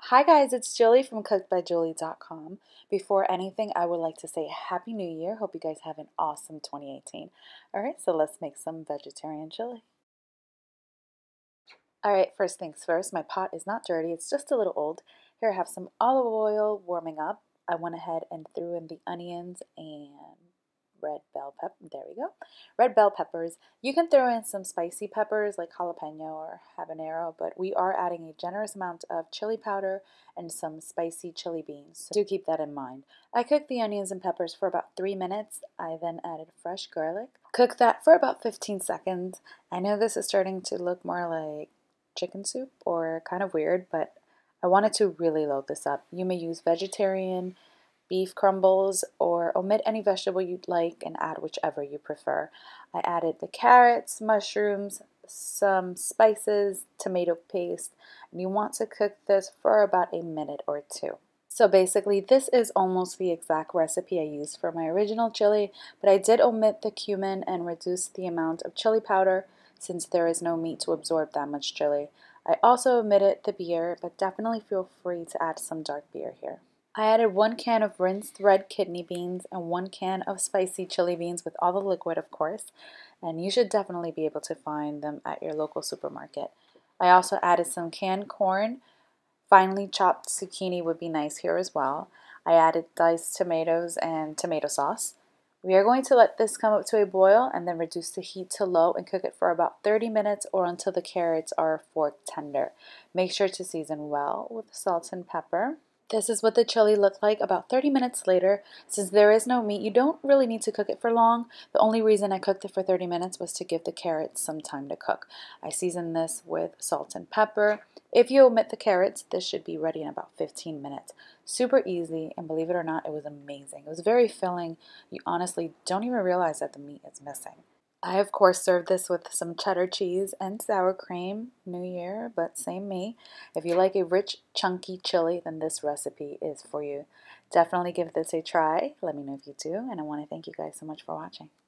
Hi guys, it's Julie from cookedbyjulie.com. Before anything, I would like to say Happy New Year. Hope you guys have an awesome 2018. Alright, so let's make some vegetarian chili. Alright, first things first, my pot is not dirty, it's just a little old. Here I have some olive oil warming up. I went ahead and threw in the onions and red bell peppers. You can throw in some spicy peppers like jalapeno or habanero, but we are adding a generous amount of chili powder and some spicy chili beans, so do keep that in mind. I cooked the onions and peppers for about 3 minutes. I then added fresh garlic. Cook that for about 15 seconds. I know this is starting to look more like chicken soup or kind of weird, but I wanted to really load this up. You may use vegetarian, beef crumbles, or omit any vegetable you'd like and add whichever you prefer. I added the carrots, mushrooms, some spices, tomato paste, and you want to cook this for about a minute or two. So basically, this is almost the exact recipe I used for my original chili, but I did omit the cumin and reduce the amount of chili powder since there is no meat to absorb that much chili. I also omitted the beer, but definitely feel free to add some dark beer here. I added 1 can of rinsed red kidney beans and 1 can of spicy chili beans with all the liquid, of course, and you should definitely be able to find them at your local supermarket. I also added some canned corn. Finely chopped zucchini would be nice here as well. I added diced tomatoes and tomato sauce. We are going to let this come up to a boil and then reduce the heat to low and cook it for about 30 minutes or until the carrots are fork tender. Make sure to season well with salt and pepper. This is what the chili looked like about 30 minutes later. Since there is no meat, you don't really need to cook it for long. The only reason I cooked it for 30 minutes was to give the carrots some time to cook. I seasoned this with salt and pepper. If you omit the carrots, this should be ready in about 15 minutes. Super easy, and believe it or not, it was amazing. It was very filling. You honestly don't even realize that the meat is missing. I, of course, served this with some cheddar cheese and sour cream. New Year, but same me. If you like a rich, chunky chili, then this recipe is for you. Definitely give this a try. Let me know if you do, and I want to thank you guys so much for watching.